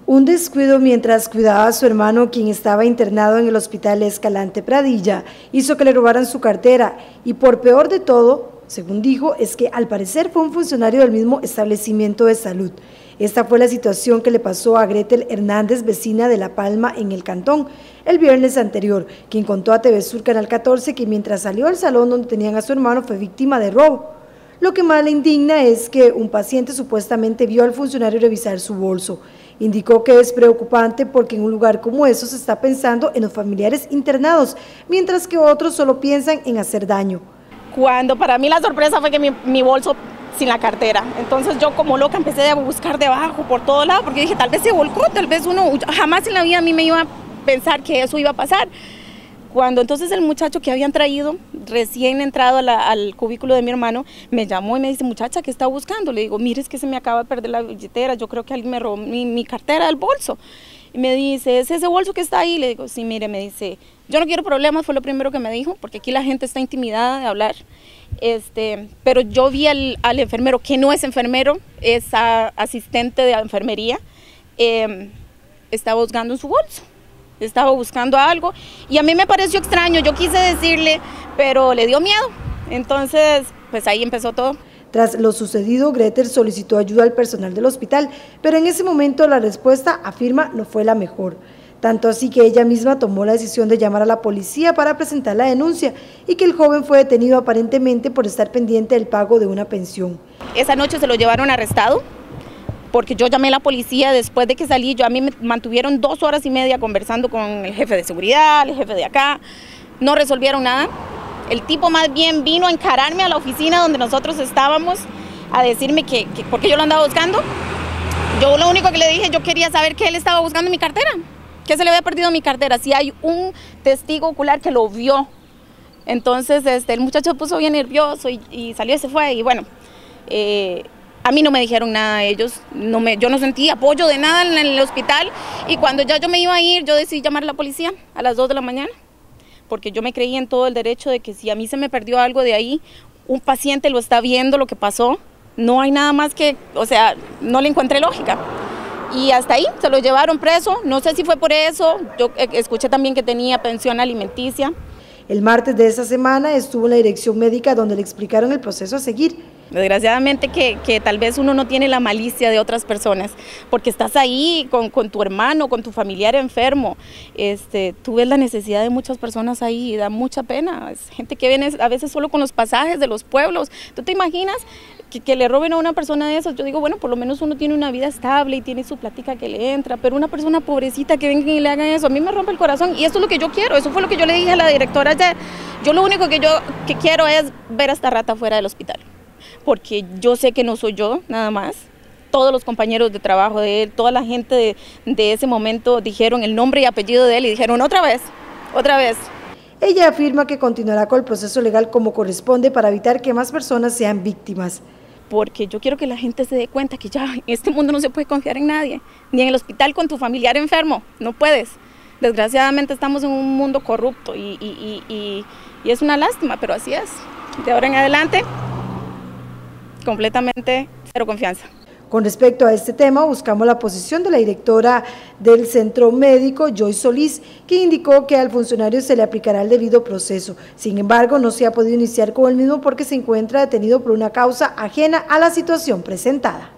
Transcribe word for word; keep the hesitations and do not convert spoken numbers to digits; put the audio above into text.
Un descuido mientras cuidaba a su hermano, quien estaba internado en el Hospital Escalante Pradilla, hizo que le robaran su cartera y por peor de todo, según dijo, es que al parecer fue un funcionario del mismo establecimiento de salud. Esta fue la situación que le pasó a Gretel Hernández, vecina de La Palma en el Cantón, el viernes anterior, quien contó a T V Sur Canal catorce que mientras salió al salón donde tenían a su hermano fue víctima de robo. Lo que más le indigna es que un paciente supuestamente vio al funcionario revisar su bolso. Indicó que es preocupante porque en un lugar como eso se está pensando en los familiares internados, mientras que otros solo piensan en hacer daño. Cuando para mí la sorpresa fue que mi, mi bolso sin la cartera, entonces yo como loca empecé a buscar debajo, por todo lado, porque dije tal vez se volcó, tal vez uno, jamás en la vida a mí me iba a pensar que eso iba a pasar. Cuando entonces el muchacho que habían traído, recién entrado a la, al cubículo de mi hermano, me llamó y me dice, muchacha, ¿qué está buscando? Le digo, mire, es que se me acaba de perder la billetera, yo creo que alguien me robó mi, mi cartera del bolso. Y me dice, ¿es ese bolso que está ahí? Le digo, sí, mire, me dice, yo no quiero problemas, fue lo primero que me dijo, porque aquí la gente está intimidada de hablar. Este, pero yo vi al, al enfermero, que no es enfermero, es a, asistente de enfermería, eh, estaba buscando en su bolso. Estaba buscando algo y a mí me pareció extraño, yo quise decirle, pero le dio miedo, entonces pues ahí empezó todo. Tras lo sucedido, Gretel solicitó ayuda al personal del hospital, pero en ese momento la respuesta, afirma, no fue la mejor. Tanto así que ella misma tomó la decisión de llamar a la policía para presentar la denuncia y que el joven fue detenido aparentemente por estar pendiente del pago de una pensión. Esa noche se lo llevaron arrestado, porque yo llamé a la policía después de que salí, yo a mí me mantuvieron dos horas y media conversando con el jefe de seguridad, el jefe de acá, no resolvieron nada. El tipo más bien vino a encararme a la oficina donde nosotros estábamos a decirme que, que porque yo lo andaba buscando. Yo lo único que le dije, yo quería saber que él estaba buscando mi cartera, que se le había perdido mi cartera, si hay un testigo ocular que lo vio. Entonces este, el muchacho se puso bien nervioso y, y salió y se fue y bueno, eh, a mí no me dijeron nada ellos, no me, yo no sentí apoyo de nada en el hospital y cuando ya yo me iba a ir, yo decidí llamar a la policía a las dos de la mañana, porque yo me creí en todo el derecho de que si a mí se me perdió algo de ahí, un paciente lo está viendo lo que pasó, no hay nada más que, o sea, no le encontré lógica. Y hasta ahí, se lo llevaron preso, no sé si fue por eso, yo escuché también que tenía pensión alimenticia. El martes de esa semana estuvo en la dirección médica donde le explicaron el proceso a seguir. Desgraciadamente que, que tal vez uno no tiene la malicia de otras personas, porque estás ahí con, con tu hermano, con tu familiar enfermo, este, tú ves la necesidad de muchas personas ahí y da mucha pena, es gente que viene a veces solo con los pasajes de los pueblos, ¿tú te imaginas que, que le roben a una persona de esas? Yo digo, bueno, por lo menos uno tiene una vida estable y tiene su plática que le entra, pero una persona pobrecita que venga y le hagan eso, a mí me rompe el corazón y esto es lo que yo quiero, eso fue lo que yo le dije a la directora ayer, yo lo único que yo que quiero es ver a esta rata fuera del hospital. Porque yo sé que no soy yo, nada más. Todos los compañeros de trabajo de él, toda la gente de, de ese momento dijeron el nombre y apellido de él y dijeron otra vez, otra vez. Ella afirma que continuará con el proceso legal como corresponde para evitar que más personas sean víctimas. Porque yo quiero que la gente se dé cuenta que ya en este mundo no se puede confiar en nadie, ni en el hospital con tu familiar enfermo, no puedes. Desgraciadamente estamos en un mundo corrupto y, y, y, y, y es una lástima, pero así es. De ahora en adelante, completamente cero confianza. Con respecto a este tema, buscamos la posición de la directora del centro médico, Joyce Solís, que indicó que al funcionario se le aplicará el debido proceso. Sin embargo, no se ha podido iniciar con el mismo porque se encuentra detenido por una causa ajena a la situación presentada.